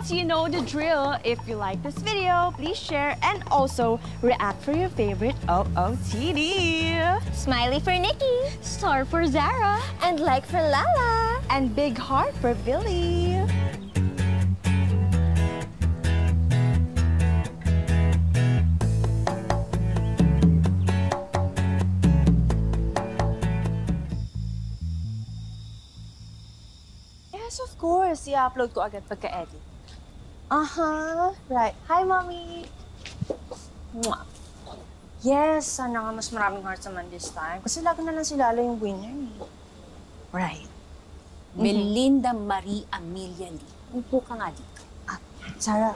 girls, you know the drill. If you like this video, please share and also react for your favorite OOTD. Smiley for Nikki. Star for Zara. And like for Lala. And big heart for Billy. Yes, of course. I-upload ko agad pagka-edit. Right. Hi, Mommy! Mwah. Yes, sana nga mas maraming hearts naman this time. Kasi lagi na lang si Lala yung winner eh. Right. Melinda Marie Amelia Lee. Upo ka nga dito. Sarah,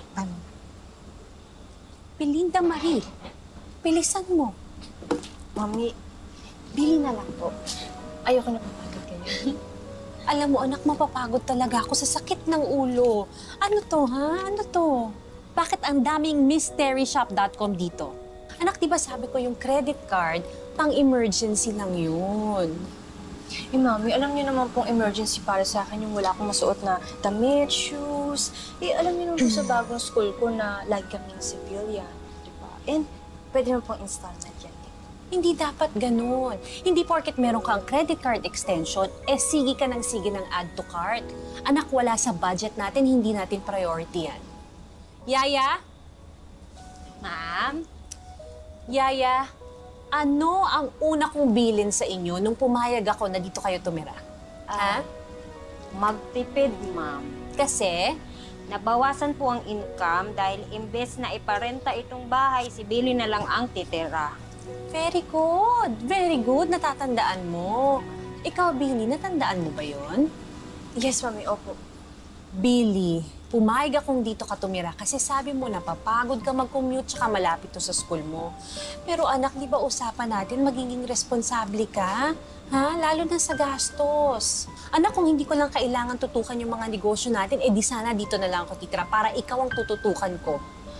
Melinda Marie, bilisan mo. Mommy, bili na lang po. Ayoko na mapagod kayo. Alam mo, anak, mapapagod talaga ako sa sakit ng ulo. Ano to, ha? Ano to? Bakit ang daming mysteryshop.com dito? Anak, di ba sabi ko yung credit card, pang-emergency lang yun. Mami, alam niyo naman pong emergency para sa akin yung wala akong masuot na damit, shoes. Alam niyo naman po sa bagong school ko na lagi kaming civilian, di ba? And pwede naman pong installment yan. Hindi dapat ganun. Hindi porket meron kang credit card extension, sige ka ng sige ng add to cart. Anak, wala sa budget natin, hindi natin priority yan. Yaya? Ma'am? Yaya, ano ang una kong bilin sa inyo nung pumayag ako na dito kayo tumira? Ha? Magtipid, ma'am. Kasi? Nabawasan po ang income dahil imbes na iparenta itong bahay, si Billy na lang ang titira. Very good. Very good. Natatandaan mo. Ikaw, Billy, natandaan mo ba yon? Yes, Mami. Opo. Billy, pumayag akong dito ka tumira kasi sabi mo na papagod ka mag-commute tsaka malapit to sa school mo. Pero anak, di ba usapan natin magiging responsable ka? Ha? Lalo na sa gastos. Anak, kung hindi ko lang kailangan tutukan yung mga negosyo natin, di sana dito na lang ako titira para ikaw ang tututukan ko.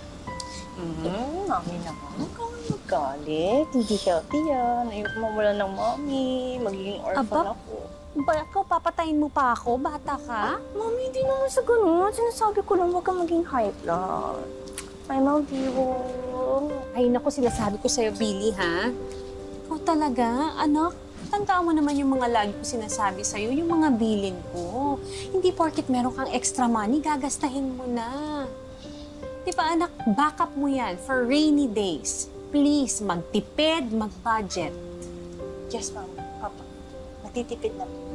Mami naman. Huwag kang magalit. Hindi healthy yan. Ayoko mawala ng Mami. Magiging orphan ako. Ikaw, papatayin mo pa ako? Bata ka? Mami, hindi naman sa ganun. Sinasabi ko lang, huwag kang maging high blood. I love you. Ay, naku, sinasabi ko sa'yo, Billy, ha? Ikaw talaga, anak. Tandaan mo naman yung mga lagi ko sinasabi sa'yo, yung mga bilin ko. Hindi porket meron kang extra money, gagastahin mo na. Di ba, anak, backup mo yan for rainy days. Please, magtipid, mag-budget. Yes, Mami. Papa, matitipid na po.